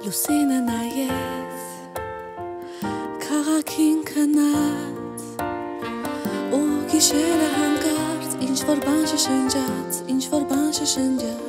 Լուսինը նայեց, քաղաքին քնած, ու գիշերը հանկարծ ինչ-որ բան շշնջաց, ինչ-որ բան շշնջաց։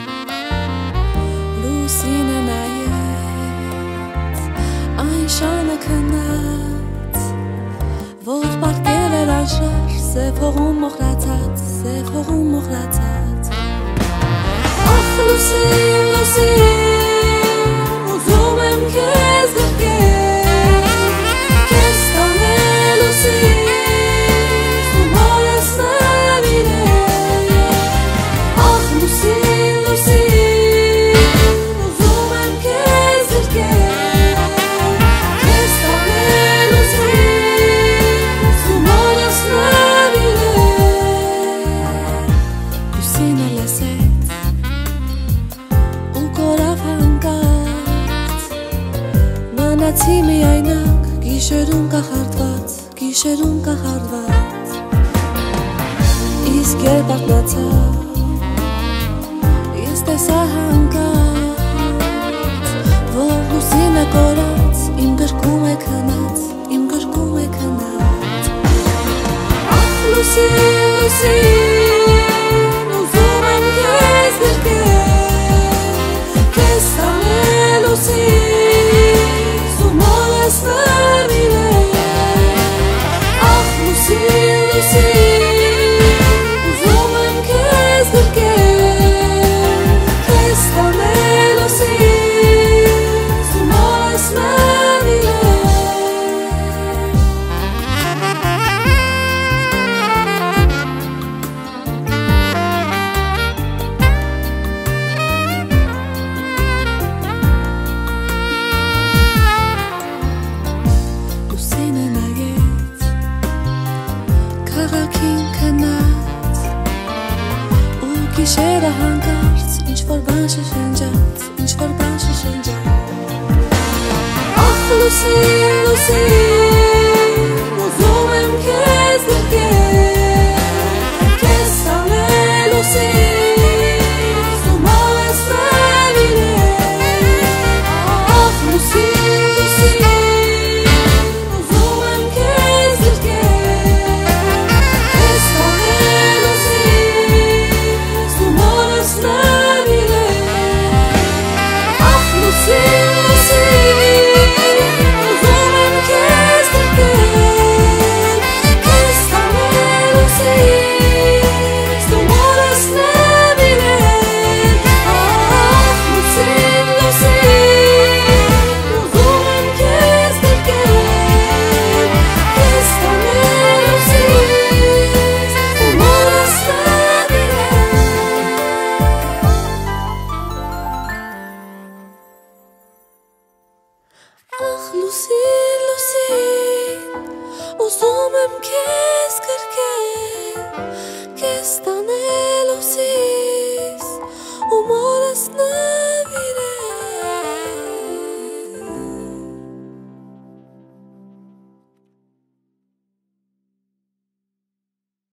Լուսինը նայեց, այն շանը քնած, որ պարկել էր անշար, սև հողում մոխրացած, սև հողում մոխրացած։ Ախ, լուսին, լուսին, ուզում եմ քեզ գրկել, քեզ տանել լուսին, ու մոլեցնել իրեն։ Ախ, լուսին, լուսին, ուզում եմ քեզ գրկել, քեզ տանել լուսին, ու մոլեցնել իրեն։ Լուսինը լսեց ու կորավ հանկարծ, մնացի միայնակ, գիշերում կախարդված, գիշերում կախարդված։ Իսկ երբ արթնացա, ես տեսա հանկարծ, որ լուսինը կորած, իմ գրկում է քնած, իմ գրկում է քնած։ Ախ, լուսին, լուսին, ուզում եմ քեզ գրկել, քեզ տանել լուսին, ու մոլեցնել իրեն։ Ախ, լուսին, լուսին, ուզում եմ քեզ գրկել, քեզ տանել լուսին, ու մոլեցնել իրեն։ Լուսինը նայեց, քաղաքին քնած, ու գիշերը հանկարծ, ինչ-որ բան շշնջաց, ինչ-որ բան շշնջաց։ Ախ, լուսին, լուսին,